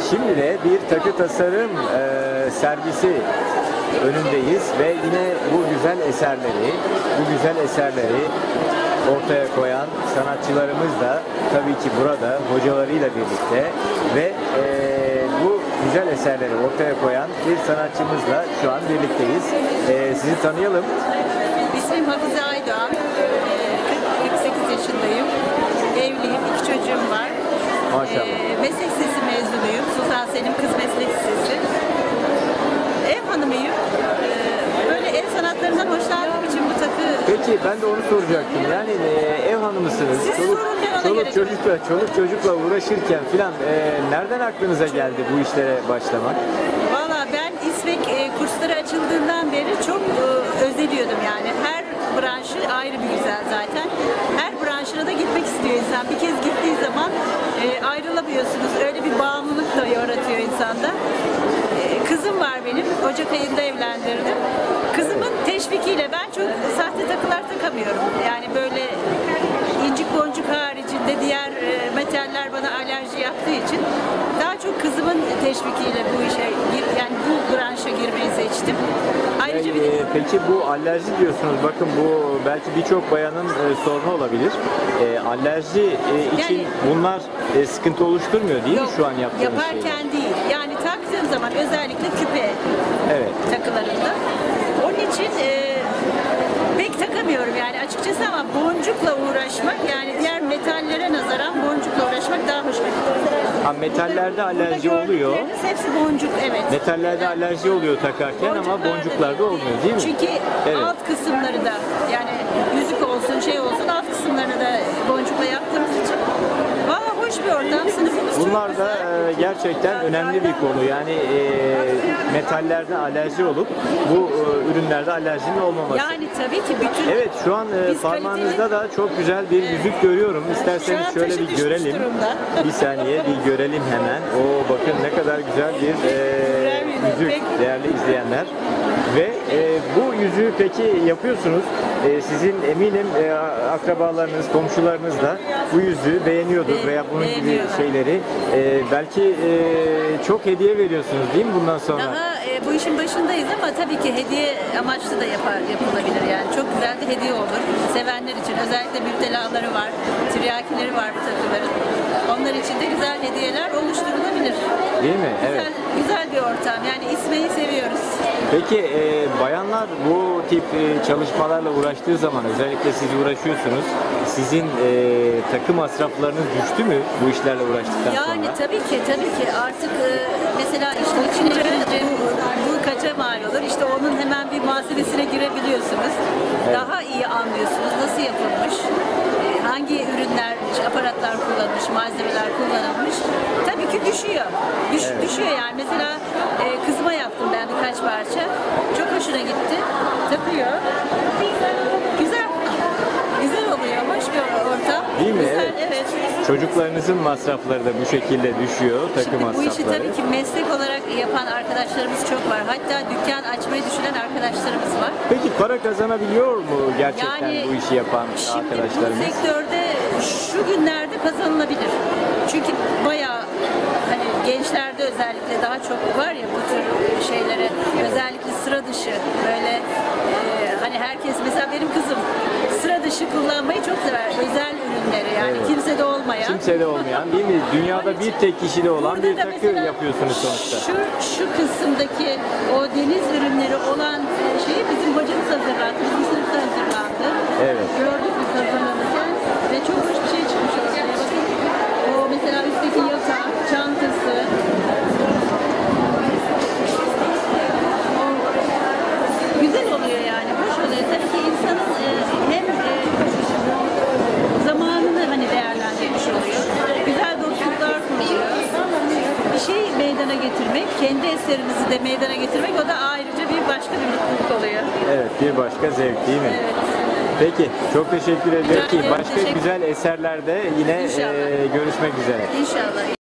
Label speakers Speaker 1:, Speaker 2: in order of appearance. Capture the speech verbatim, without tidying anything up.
Speaker 1: Şimdi de bir takı tasarım e, sergisi önündeyiz ve yine bu güzel eserleri, bu güzel eserleri ortaya koyan sanatçılarımız da tabii ki burada hocalarıyla birlikte ve e, bu güzel eserleri ortaya koyan bir sanatçımızla şu an birlikteyiz. E, sizi tanıyalım.
Speaker 2: İsmim Hafize Aydoğan. kırk sekiz yaşındayım. Evliyim, iki çocuğum var.
Speaker 1: Maşallah.
Speaker 2: Ee, meslek lisesi mezunuyum. Sultan Selim Kız Meslek Lisesi. Ev hanımıyım. Ee, böyle el sanatlarından hoşlandığım için bu takı...
Speaker 1: Peki ben de onu soracaktım. Yani e, ev hanımısınız.
Speaker 2: Siz
Speaker 1: Çoluk,
Speaker 2: sorun, ben ona
Speaker 1: çoluk
Speaker 2: göre
Speaker 1: çocukla, çoluk çocukla uğraşırken filan e, nereden aklınıza geldi bu işlere başlamak?
Speaker 2: Valla ben İSVEK e, kursları açıldığından beri çok e, özeliyordum yani. Her branşı ayrı bir güzel zaten. Her branşına da gitmek istiyor insan. Bir kez gittiği zaman e, ayrılamıyorsunuz. Öyle bir bağımlılık da yaratıyor insanda. E, kızım var benim. Ocak ayında evlendirdim. Kızımın teşvikiyle ben çok sahte takılar takamıyorum. Yani böyle incik boncuk haricinde diğer e, metaller bana alerji yaptığı için daha çok kızımın teşvikiyle bu işe yani bu branşa girmeyi seçtim. Ayrıca bir de...
Speaker 1: Ee, peki bu alerji diyorsunuz. Bakın bu belki birçok bayanın e, sorunu olabilir. E, alerji e, için
Speaker 2: Yani-
Speaker 1: bunlar e, sıkıntı oluşturmuyor değil
Speaker 2: Yok,
Speaker 1: mi şu an yaptığınız
Speaker 2: yaparken
Speaker 1: şeyler?
Speaker 2: değil. Yani taktığım zaman özellikle küpe
Speaker 1: Evet.
Speaker 2: takılarında. Onun için e, pek takamıyorum yani açıkçası ama boncukla uğraşmak yani diğer metallere nazaran boncukla uğraşmak daha hoşuma gidiyor.
Speaker 1: Ha, metallerde alerji
Speaker 2: Burada
Speaker 1: oluyor.
Speaker 2: gördükleriniz hepsi boncuk, evet.
Speaker 1: Metallerde alerji oluyor takarken ama
Speaker 2: Boncuklarda
Speaker 1: boncuklarda olmuyor değil mi?
Speaker 2: Çünkü
Speaker 1: Evet.
Speaker 2: alt kısımları da yani yüzük olsun şey olsun alt kısımlarını da boncukla yaptığımız için valla hoş bir ortam, sınıfımız çok
Speaker 1: Bunlar da
Speaker 2: güzel.
Speaker 1: e, gerçekten önemli bir konu. Yani e, metallerde alerji olup bu e, ürünlerde alerjinin olmaması.
Speaker 2: Yani tabii ki bütün
Speaker 1: Evet, şu an e,
Speaker 2: Biz
Speaker 1: parmağınızda
Speaker 2: kaliteli-
Speaker 1: da çok güzel bir yüzük görüyorum. İsterseniz
Speaker 2: Şu an
Speaker 1: şöyle
Speaker 2: taşı
Speaker 1: bir
Speaker 2: düşmüş
Speaker 1: görelim.
Speaker 2: durumda.
Speaker 1: Bir saniye bir görelim hemen. Oo, bakın ne kadar güzel bir e,
Speaker 2: Güzel bir yüzük.
Speaker 1: yüzük değerli izleyenler. Ve e, bu yüzüğü peki yapıyorsunuz. E, sizin eminim e, akrabalarınız, komşularınız da bu yüzüğü beğeniyordur
Speaker 2: Be-
Speaker 1: veya bunun gibi
Speaker 2: beğeniyorlar.
Speaker 1: şeyleri. E, belki e, çok hediye veriyorsunuz değil mi bundan sonra?
Speaker 2: daha e, bu işin başındayız ama tabii ki hediye amaçlı da yapar, yapılabilir yani. Çok güzel de hediye olur. Sevenler için özellikle müptelaları var, tiryakileri var bu takıların. Onlar için de güzel hediyeler oluşturulabilir.
Speaker 1: Değil mi?
Speaker 2: Güzel,
Speaker 1: Evet.
Speaker 2: güzel bir ortam. Yani İSVEK'i seviyoruz.
Speaker 1: Peki e, bayanlar bu tip e, çalışmalarla uğraştığı zaman özellikle siz uğraşıyorsunuz. Sizin e, takı masraflarınız düştü mü bu işlerle uğraştıktan
Speaker 2: Yani
Speaker 1: sonra?
Speaker 2: tabii ki tabii ki artık e, mesela işte içine girince bu, bu kaça mal olur? İşte onun hemen bir muhasebesine girebiliyorsunuz.
Speaker 1: Evet.
Speaker 2: Daha iyi anlıyorsunuz nasıl yapılmış, e, hangi ürünler, işte aparatlar kullanılmış, malzemeler kullanılmış. Tabii ki düşüyor. Düş,
Speaker 1: Evet.
Speaker 2: Düşüyor yani. Mesela e, kızıma yaptım ben birkaç parça. Çok hoşuna gitti. Takıyor. Güzel. Güzel oluyor. Hoş bir ortam.
Speaker 1: Değil mi?
Speaker 2: Güzel,
Speaker 1: Evet.
Speaker 2: evet.
Speaker 1: Çocuklarınızın masrafları da bu şekilde düşüyor, takı
Speaker 2: Şimdi bu
Speaker 1: masrafları.
Speaker 2: işi tabii ki meslek olarak yapan arkadaşlarımız çok var. Hatta dükkan açmayı düşünen arkadaşlarımız var.
Speaker 1: Peki para kazanabiliyor mu gerçekten
Speaker 2: Yani
Speaker 1: bu işi yapan
Speaker 2: Şimdi bu
Speaker 1: arkadaşlarımız?
Speaker 2: sektörde şu günlerde kazanılabilir. Çünkü bayağı hani gençlerde özellikle daha çok var ya bu tür şeylere özellikle sıra dışı böyle e, hani herkes mesela benim kızım sıra dışı kullanmayı çok sever. Özel ürünleri yani
Speaker 1: Evet.
Speaker 2: kimsede olmayan.
Speaker 1: Kimsede olmayan değil mi? Dünyada
Speaker 2: Onun
Speaker 1: bir
Speaker 2: için
Speaker 1: tek kişide olan
Speaker 2: burada
Speaker 1: bir
Speaker 2: da
Speaker 1: takı
Speaker 2: mesela
Speaker 1: yapıyorsunuz sonuçta.
Speaker 2: Şu, şu kısımdaki o deniz ürünleri olan şeyi bizim hocamız hazırlattı. Bizim sınıfta hazırlandı.
Speaker 1: Evet.
Speaker 2: Gördük biz hazırlanırken ve çok hoş bir şey çıkmış ortaya. Bakın o mesela üstteki yaka, çantası. O güzel oluyor yani. Hoş oluyor. Tabii ki insanın e, hem e, zamanını hani değerlendirmiş oluyor. Güzel dostluklar kuruyor. Bir şey meydana getirmek, kendi eserinizi de meydana getirmek o da ayrıca bir başka bir mutluluk oluyor.
Speaker 1: Evet, bir başka zevk değil mi?
Speaker 2: Evet.
Speaker 1: Peki, çok teşekkür ederim.
Speaker 2: Rica
Speaker 1: Ki
Speaker 2: ederim,
Speaker 1: başka
Speaker 2: teşekkür-
Speaker 1: güzel eserlerde yine
Speaker 2: İnşallah.
Speaker 1: e, görüşmek üzere.
Speaker 2: İnşallah.